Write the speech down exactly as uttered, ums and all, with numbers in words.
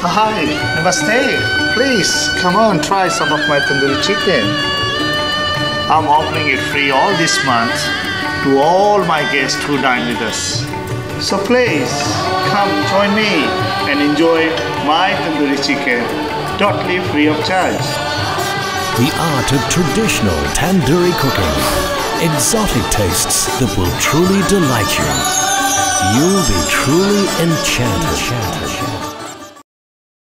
Hi, namaste. Please come on, try some of my tandoori chicken. I'm offering it free all this month to all my guests who dine with us. So please come join me and enjoy my tandoori chicken, totally free of charge. The art of traditional tandoori cooking. Exotic tastes that will truly delight you. You'll be truly enchanted.